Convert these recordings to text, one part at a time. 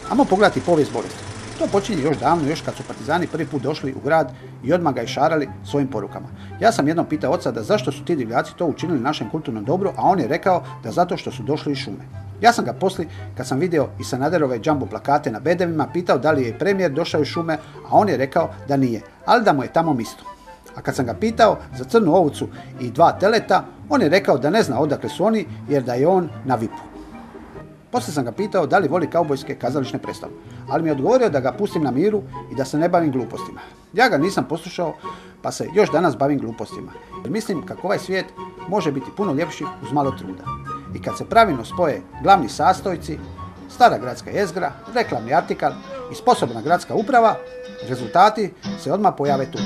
Ajmo pogledati povijest bolesti. To počinje još davno, još kad su partizani prvi put došli u grad i odmah ga išarali svojim porukama. Ja sam jednom pitao oca da zašto su ti divljaci to učinili našem kulturnom dobru, a on je rekao da zato što su došli iz šume. Ja sam ga poslije, kad sam vidio i Sanaderove jumbo plakate na bedevima, pitao da li je i premijer došao iz šume, a on je rekao da nije, ali da mu je tamo misto. A kad sam ga pitao za crnu ovcu i 2 teleta, on je rekao da ne zna odakle su oni, jer da je on na VIP-u. Poslije sam ga pitao da li voli kaubojske kazališne predstave, ali mi je odgovorio da ga pustim na miru i da se ne bavim glupostima. Ja ga nisam poslušao, pa se još danas bavim glupostima. Jer mislim kako ovaj svijet može biti puno ljepši uz malo truda. I kad se pravilno spoje glavni sastojci, stara gradska jezgra, reklamni artikal i sposobna gradska uprava, rezultati se odmah pojave tu.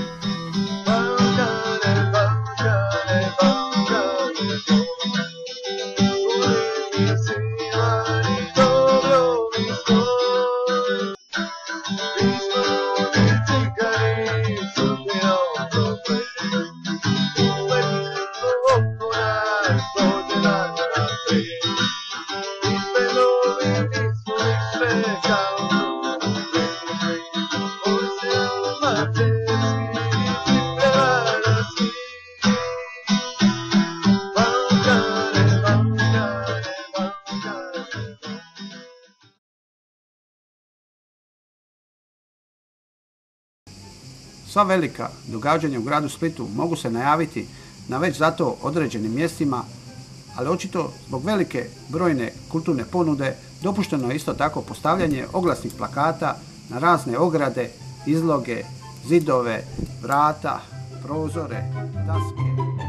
Sva velika događanja u gradu Splitu mogu se najaviti na već zato određenim mjestima, ali očito zbog velike brojne kulturne ponude dopušteno je isto tako postavljanje oglasnih plakata na razne ograde, izloge, zidove, vrata, prozore, daske.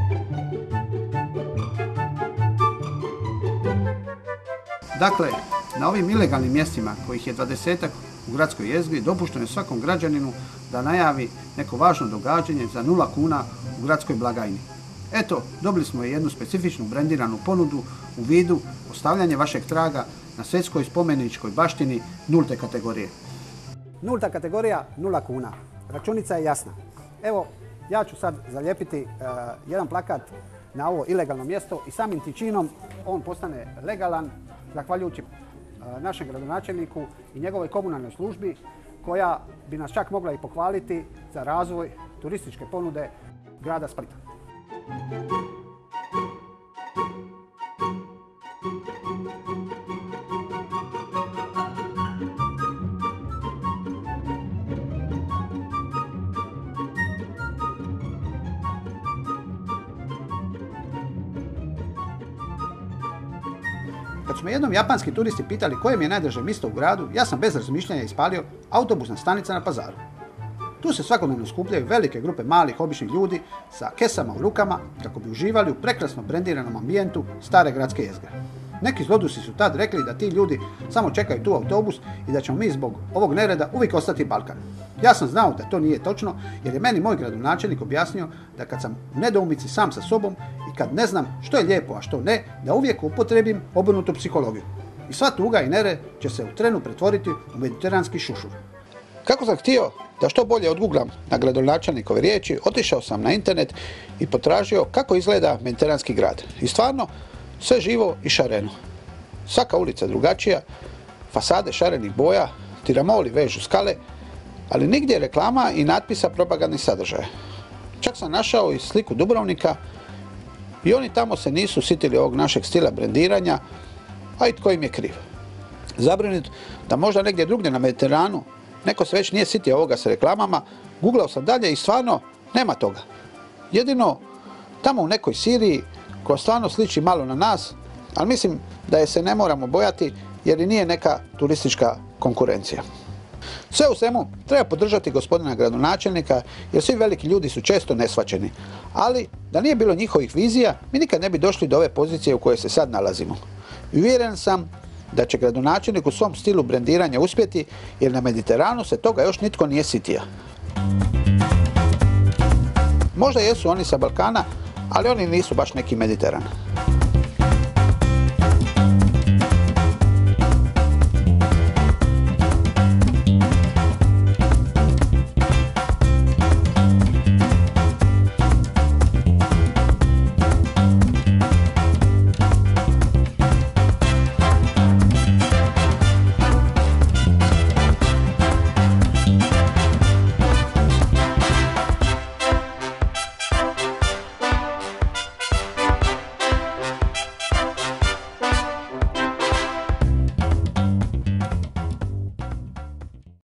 Dakle, na ovim ilegalnim mjestima, kojih je 20-ak u gradskoj jezgri, dopušteno je svakom građaninu da najavi neko važno događanje za 0 kuna u gradskoj blagajni. Eto, dobili smo jednu specifičnu brendiranu ponudu u vidu ostavljanje vašeg traga na svjetskoj spomeničkoj baštini 0. kategorije. 0. kategorija 0 kuna. Računica je jasna. Evo, ja ću sad zalijepiti jedan plakat na ovo ilegalno mjesto i samim tim činom on postane legalan zahvaljujući našem gradonačelniku i njegovoj komunalnoj službi koja bi nas čak mogla i pohvaliti za razvoj turističke ponude grada Splita. Kad su me jednom japanski turisti pitali koje mi je najdraže mjesto u gradu, ja sam bez razmišljanja ispalio autobusna stanica na Pazaru. Tu se svakodnevno skupljaju velike grupe malih običnih ljudi sa kesama u rukama kako bi uživali u prekrasno brendiranom ambijentu stare gradske jezgre. Neki zlodusi su tad rekli da ti ljudi samo čekaju tu autobus i da ćemo mi zbog ovog nereda uvijek ostati Balkan. Ja sam znao da to nije točno jer je meni moj gradonačelnik objasnio da kad sam u nedoumici sam sa sobom i kad ne znam što je lijepo, a što ne, da uvijek upotrijebim obrnutu psihologiju. I sva tuga i nered će se u trenu pretvoriti u mediteranski šušur. Kako sam htio da što bolje odguglam na gradonačelnikove riječi, otišao sam na internet i potražio kako izgleda mediteranski grad. I stvarno, sve živo i šareno. Svaka ulica drugačija, fasade šarenih boja, tiramoli vežu skale, ali nigdje reklama i natpisa propagandnih sadržaja. Čak sam našao i sliku Dubrovnika i oni tamo se nisu sitili ovog našeg stila brendiranja, a i tko im je kriv. Zabrinut da možda negdje drugdje na Mediteranu neko se već nije sitio ovoga sa reklamama, googlao sam dalje i stvarno nema toga. Jedino tamo u nekoj Siriji koja stvarno sliči malo na nas, ali mislim da je se ne moramo bojati jer i nije neka turistička konkurencija. Sve u svemu treba podržati gospodina gradonačelnika jer svi veliki ljudi su često neshvaćeni, ali da nije bilo njihovih vizija mi nikad ne bi došli do ove pozicije u kojoj se sad nalazimo. I uvjeren sam da će gradonačelnik u svom stilu brendiranja uspjeti jer na Mediteranu se toga još nitko nije sitio. Možda jesu oni sa Balkana, ali oni nisu baš neki Mediteran.